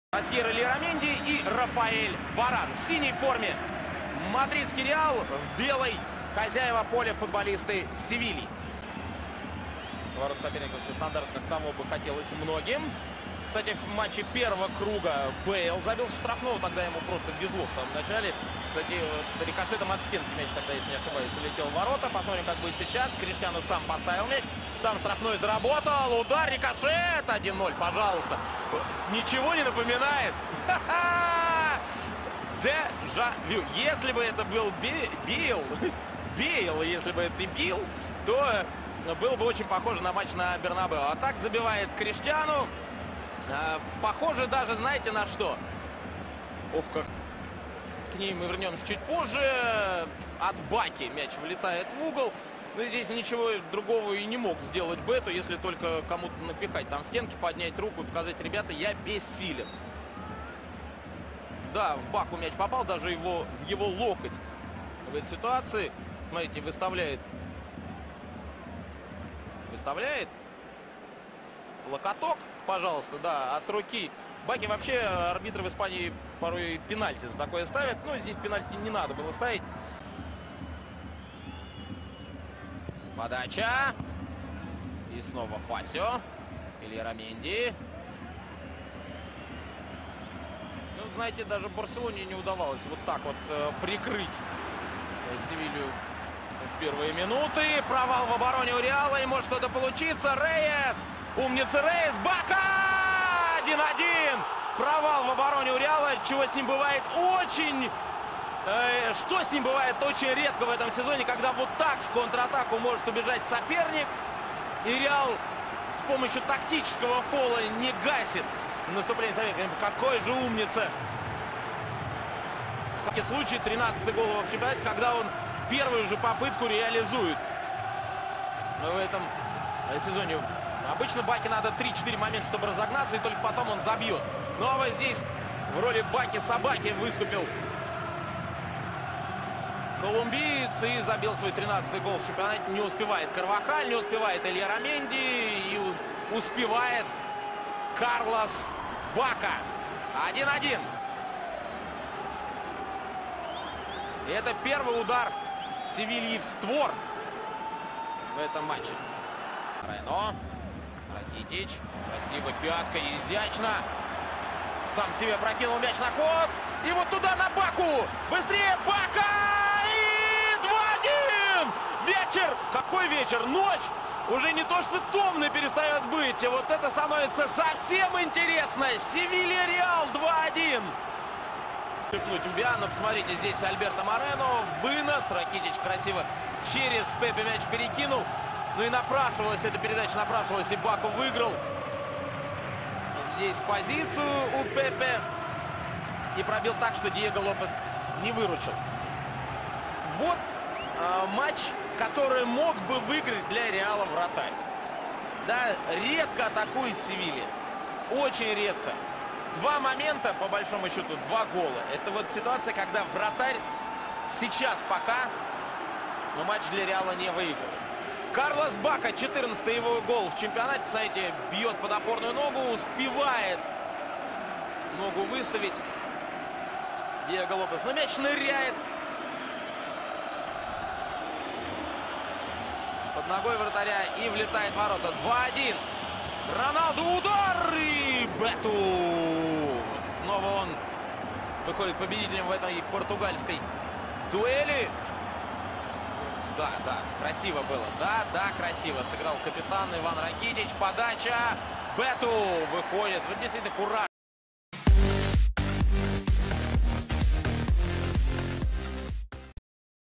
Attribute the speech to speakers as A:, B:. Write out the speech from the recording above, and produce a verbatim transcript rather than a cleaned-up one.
A: Асьер Эль-Раменди и Рафаэль Варан в синей форме. Мадридский Реал в белой. Хозяева поля футболисты Севильи. Ворот соперников со стандарт, как того бы хотелось многим. Кстати, в матче первого круга Бейл забил штрафного, тогда ему просто везло в самом начале. Кстати, рикошетом от стенки мяч тогда, если не ошибаюсь, улетел в ворота. Посмотрим, как будет сейчас. Криштиану сам поставил мяч. Сам штрафной заработал. Удар, рикошет. один ноль, пожалуйста. Ничего не напоминает. Дежавю. Если бы это был Бейл, Бейл, если бы это бил, то было бы очень похоже на матч на Бернабеу. А так забивает Криштиану. Похоже даже, знаете, на что? Ох, как к ней мы вернемся чуть позже. От Баки мяч влетает в угол. Но здесь ничего другого и не мог сделать Бету, если только кому-то напихать там стенки, поднять руку и показать: ребята, я бессилен. Да, в Баку мяч попал, даже его, в его локоть в этой ситуации. Смотрите, выставляет. Выставляет. Локоток, пожалуйста, да, от руки. Баки вообще арбитры в Испании порой пенальти за такое ставят. Но здесь пенальти не надо было ставить. Подача. И снова Фасио. Или Раменди. Ну, знаете, даже Барселоне не удавалось вот так вот э, прикрыть Севилью в первые минуты. Провал в обороне у Реала, и может что-то получиться. Рейес. Умница Рейес. Бака! один один. Провал в обороне у Реала, чего с ним бывает очень... Э, что с ним бывает очень редко в этом сезоне, когда вот так в контратаку может убежать соперник. И Реал с помощью тактического фола не гасит наступление соперника. Какой же умница! В таком случае тринадцатый гол в чемпионате, когда он первую же попытку реализует. Но в этом сезоне обычно Баки надо три-четыре момента, чтобы разогнаться, и только потом он забьет. Но вот здесь в роли Баки-собаки выступил колумбиец и забил свой тринадцатый гол в чемпионате. Не успевает Карвахаль, не успевает Эль-Раменди, и успевает Карлос Бака. один один. И это первый удар Севильи в створ в этом матче. Райно. Ракитич. Красиво, пятка, изящно. Сам себе прокинул мяч на ход. И вот туда на Баку. Быстрее Бака. И два один. Вечер. Какой вечер? Ночь. Уже не то, что томно перестает быть. И вот это становится совсем интересно. Севилья Реал два один. Мбиано, посмотрите, здесь Альберто Морено. Вынос. Ракитич красиво через Пепе мяч перекинул. Ну и напрашивалась эта передача, напрашивалась, и Баку выиграл здесь позицию у Пепе. И пробил так, что Диего Лопес не выручил. Вот э, матч, который мог бы выиграть для Реала вратарь. Да, редко атакует Севилья. Очень редко. Два момента, по большому счету, два гола. Это вот ситуация, когда вратарь сейчас пока, но матч для Реала не выигрывает. Карлос Бака, четырнадцатый его гол в чемпионате. Смотрите, бьет под опорную ногу, успевает ногу выставить Диего Лопес. Но мяч ныряет под ногой вратаря и влетает в ворота. два один. Роналду, удар, и Бету. Снова он выходит победителем в этой португальской дуэли. Да, да, красиво было. Да, да, красиво. Сыграл капитан Иван Ракитич. Подача. Бету выходит. Вот действительно кураж.